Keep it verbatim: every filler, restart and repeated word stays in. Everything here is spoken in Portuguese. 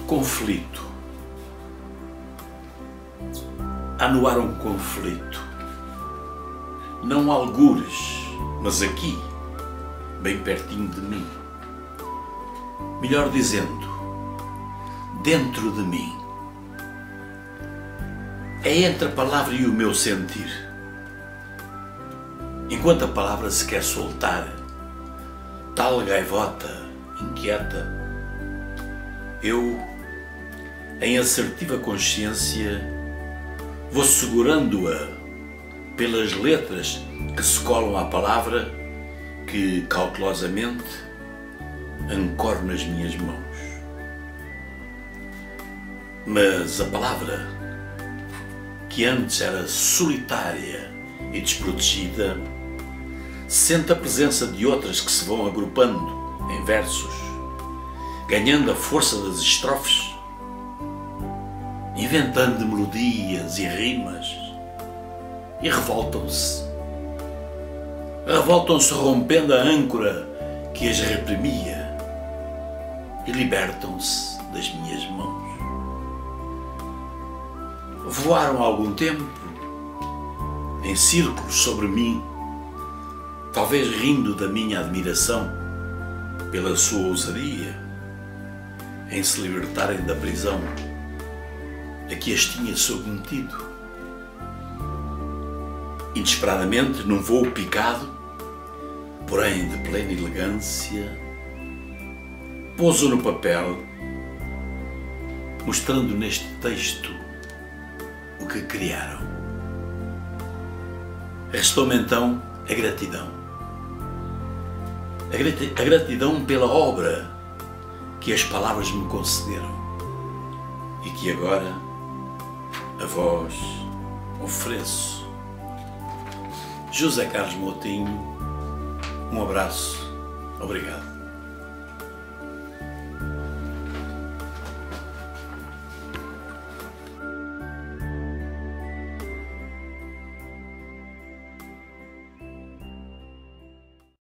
Conflito. Há no ar um conflito. Não algures, mas aqui, bem pertinho de mim. Melhor dizendo, dentro de mim. É entre a palavra e o meu sentir. Enquanto a palavra se quer soltar, tal gaivota inquieta, eu, em assertiva consciência, vou segurando-a pelas letras que se colam à palavra que, cautelosamente, ancoro nas minhas mãos. Mas a palavra, que antes era solitária e desprotegida, sente a presença de outras que se vão agrupando em versos, ganhando a força das estrofes, inventando melodias e rimas, e revoltam-se. Revoltam-se rompendo a âncora que as reprimia e libertam-se das minhas mãos. Voaram há algum tempo em círculos sobre mim, talvez rindo da minha admiração pela sua ousadia em se libertarem da prisão a que as tinha submetido. Inesperadamente, num voo picado, porém de plena elegância, pouso no papel, mostrando neste texto o que criaram. Restou-me então a gratidão. A gratidão pela obra que as palavras me concederam e que agora a vós ofereço. José Carlos Moutinho, um abraço, obrigado.